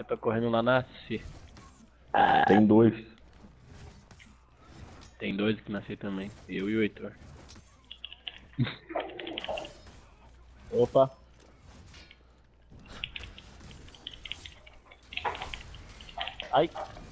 Eu tô correndo lá na C. Tem dois. Tem dois que nasci também. Eu e o Heitor. Opa. Ai.